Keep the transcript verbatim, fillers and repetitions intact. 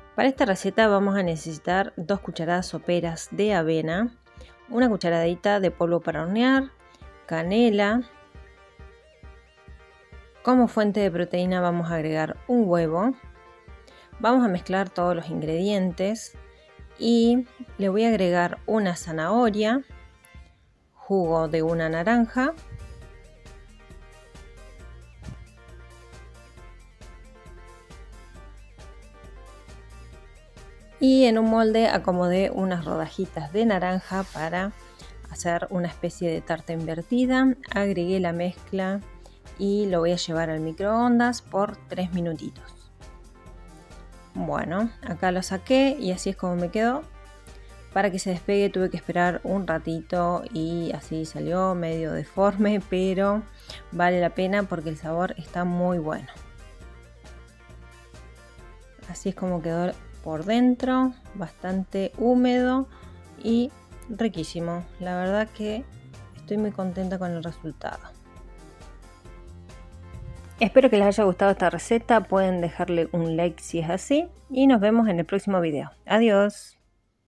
Para esta receta vamos a necesitar dos cucharadas soperas de avena, una cucharadita de polvo para hornear, canela. Como fuente de proteína vamos a agregar un huevo. Vamos a mezclar todos los ingredientes y le voy a agregar una zanahoria, jugo de una naranja, y en un molde acomodé unas rodajitas de naranja para hacer una especie de tarta invertida. Agregué la mezcla y lo voy a llevar al microondas por tres minutitos. Bueno, acá lo saqué y así es como me quedó. Para que se despegue tuve que esperar un ratito y así salió medio deforme, pero vale la pena porque el sabor está muy bueno. Así es como quedó por dentro, bastante húmedo y riquísimo. La verdad que estoy muy contenta con el resultado. Espero que les haya gustado esta receta, pueden dejarle un like si es así y nos vemos en el próximo video. Adiós.